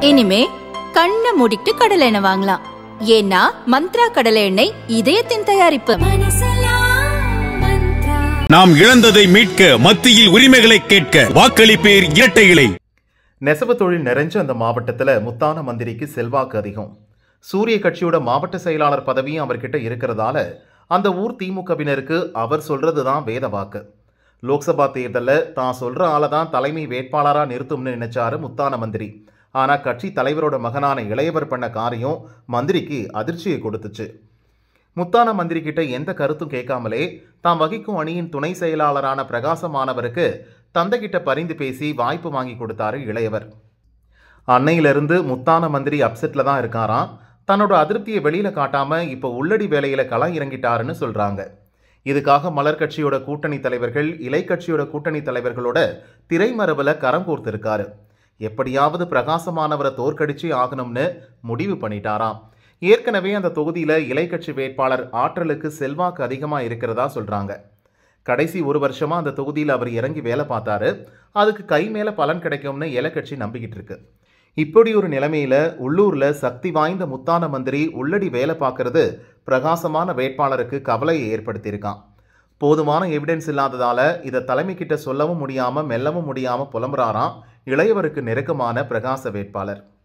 இனிமே கண்ணை மூடிட்டு கடலை எண்ணெய் வாங்கலாம். ஏன்னா மந்த்ரா கடலை எண்ணெய் இதயத்தின் தயாரிப்பு. நாம் இழந்ததை மீட்க, மத்தியில் உரிமைகளை கேட்க வாக்களிப்பேர் இரட்டை இலை. நெசவு தொழில் நிறைஞ்ச அந்த மாவட்டத்தில் முத்தான மந்திரிக்கு செல்வாக்கு அதிகம். சூரிய கட்சியோட மாவட்ட செயலாளர் பதவியும் அவர்கிட்ட இருக்கிறதால அந்த ஊர் திமுகவினருக்கு அவர் சொல்றது தான் வேத வாக்கு. லோக்சபா தேர்தலில் தான் சொல்ற ஆளை தான் தலைமை வேட்பாளராக நிறுத்தும்னு நினைச்சாரு முத்தான மந்திரி. ஆனால் கட்சி தலைவரோட மகனான இளையவர் பண்ண காரியம் மந்திரிக்கு அதிர்ச்சியை கொடுத்துச்சு. முத்தான மந்திரி கிட்ட எந்த கருத்தும் கேட்காமலே தாம் வகிக்கும் அணியின் துணை செயலாளரான பிரகாசமானவருக்கு தந்தைகிட்ட பரிந்து பேசி வாய்ப்பு வாங்கி கொடுத்தாரு இளையவர். அன்னையிலிருந்து முத்தான மந்திரி அப்செட்ல தான் இருக்காராம். தன்னோட அதிருப்தியை வெளியில காட்டாம இப்போ உள்ளடி வேலையில களம் இறங்கிட்டாருன்னு சொல்றாங்க. இதுக்காக மலர் கட்சியோட கூட்டணி தலைவர்கள், இலை கட்சியோட கூட்டணி தலைவர்களோட திரைமரபுல கரம் கோர்த்திருக்காரு. எப்படியாவது பிரகாசமானவரை தோற்கடிச்சு ஆகணும்னு முடிவு பண்ணிட்டாராம். ஏற்கனவே அந்த தொகுதியில் இலை கட்சி வேட்பாளர் ஆற்றலுக்கு செல்வாக்கு அதிகமாக இருக்கிறதா சொல்கிறாங்க. கடைசி ஒரு வருஷமாக அந்த தொகுதியில் அவர் இறங்கி வேலை பார்த்தாரு. அதுக்கு கை மேலே பலன் கிடைக்கும்னு இலை கட்சி நம்பிக்கிட்டு இருக்கு. இப்படி ஒரு நிலைமையில் உள்ளூரில் சக்தி வாய்ந்த முத்தான மந்திரி உள்ளடி வேலை பார்க்கறது பிரகாசமான வேட்பாளருக்கு கவலையை ஏற்படுத்தியிருக்கான். போதுமான எவிடன்ஸ் இல்லாததால் இதை தலைமை கிட்ட சொல்லவும் முடியாமல் மெல்லவும் முடியாமல் புலம்புறாராம் இளையவருக்கு நெருக்கமான பிரகாச வேட்பாளர்.